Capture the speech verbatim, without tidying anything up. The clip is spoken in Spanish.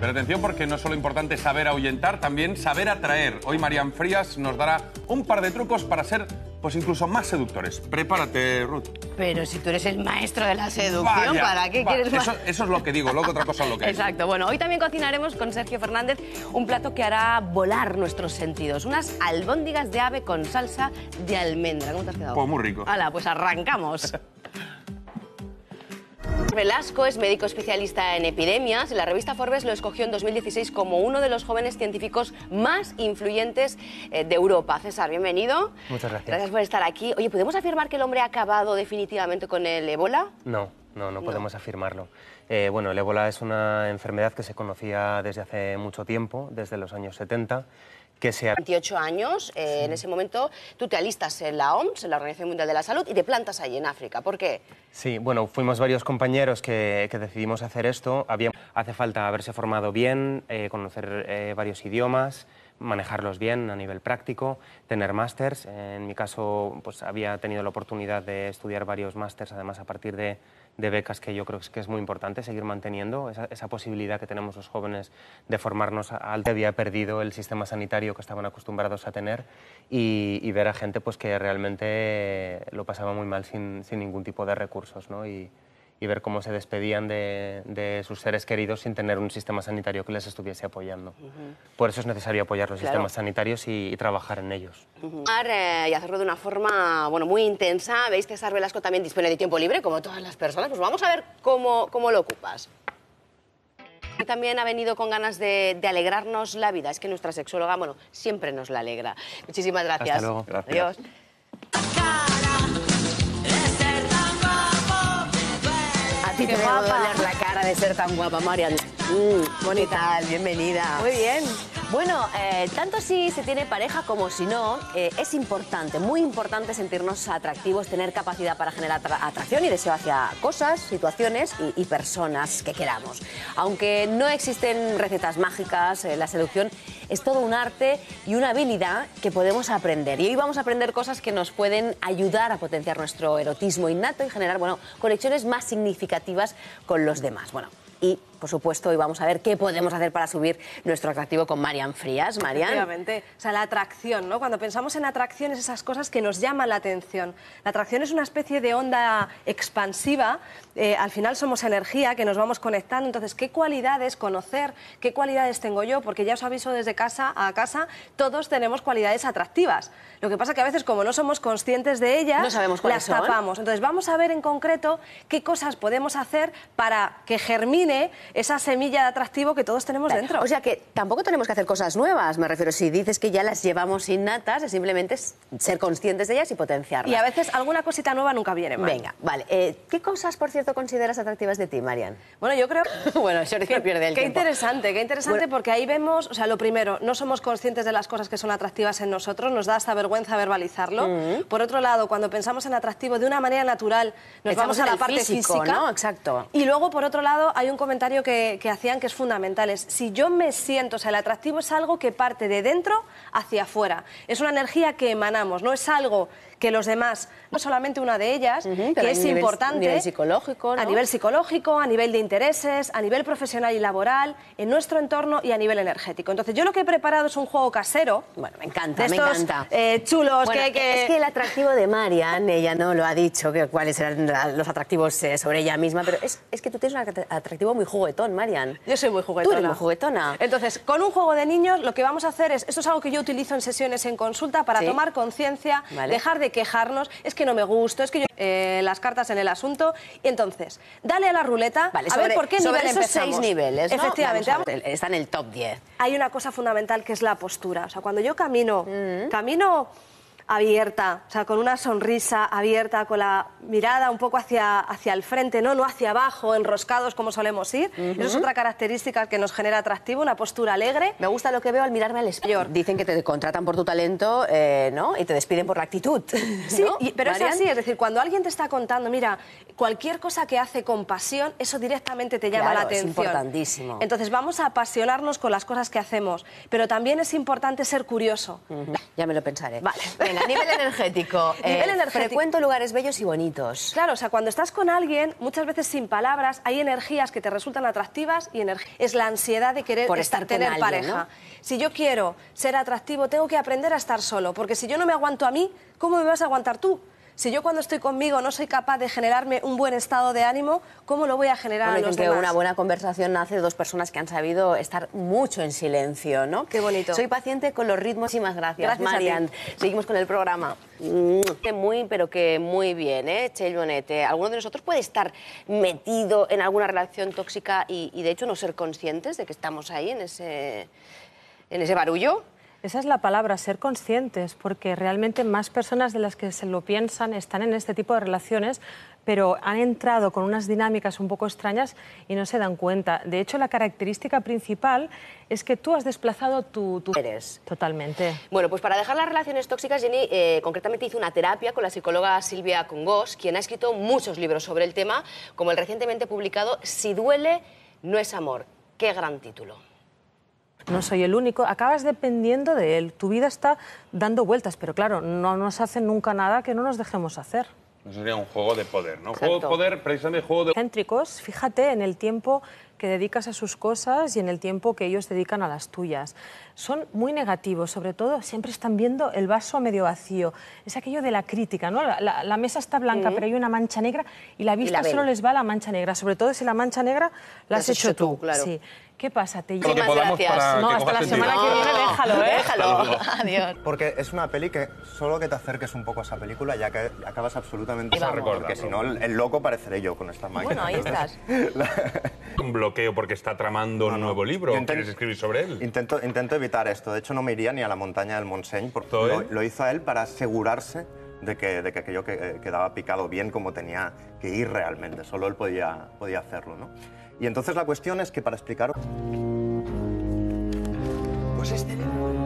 Pero atención, porque no es solo importante saber ahuyentar, también saber atraer. Hoy Marian Frías nos dará un par de trucos para ser, pues incluso más seductores. Prepárate, Ruth. Pero si tú eres el maestro de la seducción, Vaya, ¿para qué va, quieres más? Eso, eso es lo que digo, luego otra cosa es lo que es. Exacto. Bueno, hoy también cocinaremos con Sergio Fernández un plato que hará volar nuestros sentidos. Unas albóndigas de ave con salsa de almendra. ¿Cómo te has quedado? Pues muy rico. Hala, pues arrancamos. Velasco es médico especialista en epidemias y la revista Forbes lo escogió en dos mil dieciséis como uno de los jóvenes científicos más influyentes de Europa. César, bienvenido. Muchas gracias. Gracias por estar aquí. Oye, ¿podemos afirmar que el hombre ha acabado definitivamente con el ébola? No, no, no podemos no. afirmarlo. Eh, bueno, el ébola es una enfermedad que se conocía desde hace mucho tiempo, desde los años setenta. Que sea... veintiocho años, eh, sí. En ese momento tú te alistas en la O M S, en la Organización Mundial de la Salud, y te plantas ahí en África. ¿Por qué? Sí, bueno, fuimos varios compañeros que, que decidimos hacer esto. Había, hace falta haberse formado bien, eh, conocer eh, varios idiomas, manejarlos bien a nivel práctico, tener másters. En mi caso, pues había tenido la oportunidad de estudiar varios másters, además a partir de, de becas, que yo creo que es muy importante seguir manteniendo esa, esa posibilidad que tenemos los jóvenes de formarnos al que había perdido el sistema sanitario que estaban acostumbrados a tener y, y ver a gente pues, que realmente lo pasaba muy mal sin, sin ningún tipo de recursos, ¿no? y, y ver cómo se despedían de, de sus seres queridos sin tener un sistema sanitario que les estuviese apoyando. Uh-huh. Por eso es necesario apoyar los claro. sistemas sanitarios y, y trabajar en ellos. Uh-huh. eh, y hacerlo de una forma bueno, muy intensa. Veis que César Velasco también dispone de tiempo libre, como todas las personas. Pues vamos a ver cómo, cómo lo ocupas. Y también ha venido con ganas de, de alegrarnos la vida. Es que nuestra sexóloga, bueno, siempre nos la alegra. Muchísimas gracias. Hasta luego. Gracias. Adiós. A ti te debo doler la cara de ser tan guapa, Marian. Mm, bonita, bienvenida. Muy bien. Bueno, eh, tanto si se tiene pareja como si no, eh, es importante, muy importante sentirnos atractivos, tener capacidad para generar atracción y deseo hacia cosas, situaciones y, y personas que queramos. Aunque no existen recetas mágicas, eh, la seducción es todo un arte y una habilidad que podemos aprender. Y hoy vamos a aprender cosas que nos pueden ayudar a potenciar nuestro erotismo innato y generar, bueno, conexiones más significativas con los demás. Bueno, y, por supuesto, hoy vamos a ver qué podemos hacer para subir nuestro atractivo con Marian Frías. Marian. Efectivamente. O sea, la atracción, ¿no? Cuando pensamos en atracción es esas cosas que nos llaman la atención. La atracción es una especie de onda expansiva. Eh, al final somos energía que nos vamos conectando. Entonces, ¿qué cualidades conocer? ¿Qué cualidades tengo yo? Porque ya os aviso desde casa a casa, todos tenemos cualidades atractivas. Lo que pasa es que a veces, como no somos conscientes de ellas, no sabemos las son. tapamos. Entonces, vamos a ver en concreto qué cosas podemos hacer para que germine esa semilla de atractivo que todos tenemos dentro. O sea que tampoco tenemos que hacer cosas nuevas, me refiero. Si dices que ya las llevamos innatas, es simplemente ser conscientes de ellas y potenciarlas. Y a veces alguna cosita nueva nunca viene mal. Venga, vale. Eh, ¿Qué cosas, por cierto, consideras atractivas de ti, Marian? Bueno, yo creo... bueno, eso no pierde el qué tiempo. interesante, qué interesante, bueno, porque ahí vemos, o sea, lo primero, no somos conscientes de las cosas que son atractivas en nosotros, nos da hasta vergüenza verbalizarlo. Uh-huh. Por otro lado, cuando pensamos en atractivo de una manera natural, nos Estamos vamos a la parte físico, física, ¿no? Exacto. Y luego, por otro lado, hay un comentario que, que hacían que es fundamental, es si yo me siento, o sea, el atractivo es algo que parte de dentro hacia afuera, es una energía que emanamos, no es algo que los demás, no solamente una de ellas, uh-huh, que es nivel, importante, a nivel psicológico, ¿no? a nivel psicológico, a nivel de intereses, a nivel profesional y laboral, en nuestro entorno y a nivel energético. Entonces, yo lo que he preparado es un juego casero. Bueno, me encanta, de me estos, encanta. Eh, chulos, bueno, que hay que... Es que el atractivo de Marian, ella no lo ha dicho, que cuáles eran los atractivos eh, sobre ella misma, pero es, es que tú tienes un atractivo muy juguetón, Marian. Yo soy muy juguetona. Tú eres muy juguetona. Entonces, con un juego de niños, lo que vamos a hacer es, esto es algo que yo utilizo en sesiones en consulta para ¿sí? tomar conciencia, vale. dejar de quejarnos, es que no me gusta, es que yo... Eh, las cartas en el asunto, y entonces, dale a la ruleta, vale, a sobre, ver por qué sobre nivel esos empezamos. seis niveles, ¿no? Efectivamente. Vamos a ver, está en el top diez. Hay una cosa fundamental que es la postura. O sea, cuando yo camino, mm. camino abierta, o sea, con una sonrisa abierta, con la mirada un poco hacia, hacia el frente, ¿no? no hacia abajo, enroscados como solemos ir. Uh-huh. Eso es otra característica que nos genera atractivo, una postura alegre. Me gusta lo que veo al mirarme al espejo. Dicen que te contratan por tu talento, eh, ¿no? Y te despiden por la actitud. Sí, ¿no? y, pero Marian, es así, es decir, cuando alguien te está contando, mira, cualquier cosa que hace con pasión, eso directamente te llama claro, la atención. Es importantísimo. Entonces vamos a apasionarnos con las cosas que hacemos, pero también es importante ser curioso. Uh-huh. Ya me lo pensaré. Vale. Venga, nivel energético. Nivel Eh, energético. Frecuento lugares bellos y bonitos. Claro, o sea, cuando estás con alguien, muchas veces sin palabras, hay energías que te resultan atractivas y energ- es la ansiedad de querer Por estar, estar con tener alguien, pareja. ¿no? Si yo quiero ser atractivo, tengo que aprender a estar solo, porque si yo no me aguanto a mí, ¿cómo me vas a aguantar tú? Si yo cuando estoy conmigo no soy capaz de generarme un buen estado de ánimo, ¿cómo lo voy a generar Bueno, a dicen los que demás? una buena conversación nace de dos personas que han sabido estar mucho en silencio, ¿no? Qué bonito. Soy paciente con los ritmos. Muchísimas gracias, Gracias a ti. Marian. Seguimos con el programa. Mm, Muy, pero que muy bien, ¿eh? Txell Bonet. ¿Alguno de nosotros puede estar metido en alguna relación tóxica y, y de hecho no ser conscientes de que estamos ahí en ese, en ese barullo? Esa es la palabra, ser conscientes, porque realmente más personas de las que se lo piensan están en este tipo de relaciones, pero han entrado con unas dinámicas un poco extrañas y no se dan cuenta. De hecho, la característica principal es que tú has desplazado tu... tu... Eres. Totalmente. Bueno, pues para dejar las relaciones tóxicas, Jenny eh, concretamente hizo una terapia con la psicóloga Silvia Congós, quien ha escrito muchos libros sobre el tema, como el recientemente publicado Si duele, no es amor. Qué gran título. No soy el único, acabas dependiendo de él. Tu vida está dando vueltas, pero claro, no nos hacen nunca nada que no nos dejemos hacer. Eso sería un juego de poder, ¿no? Exacto. Juego de poder, precisamente juego de... Céntricos, fíjate en el tiempo que dedicas a sus cosas y en el tiempo que ellos dedican a las tuyas. Son muy negativos, sobre todo siempre están viendo el vaso medio vacío. Es aquello de la crítica, ¿no? La, la, la mesa está blanca, Mm. pero hay una mancha negra y la vista la ven. solo les va a la mancha negra, sobre todo si la mancha negra la has has hecho hecho tú. tú, claro. Sí. ¿Qué pasa? Te Lo que Muchísimas podamos gracias. para No, que hasta coja la sentido. semana que viene, déjalo, ¿eh? Déjalo. Adiós. Porque es una peli que solo que te acerques un poco a esa película ya que acabas absolutamente... Vamos a recordarlo. Porque si no, el, el loco pareceré yo con estas máquinas. Bueno, ahí estás. Un bloqueo porque está tramando un No, no. nuevo libro. Yo ¿O intent- ¿Quieres escribir sobre él? Intento, intento evitar esto. De hecho, no me iría ni a la montaña del Montseny, porque ¿Todo lo, él? lo hizo a él para asegurarse de que, de que aquello que, eh, quedaba picado bien como tenía que ir realmente. Solo él podía, podía hacerlo, ¿no? Y entonces la cuestión es que para explicar... Pues este libro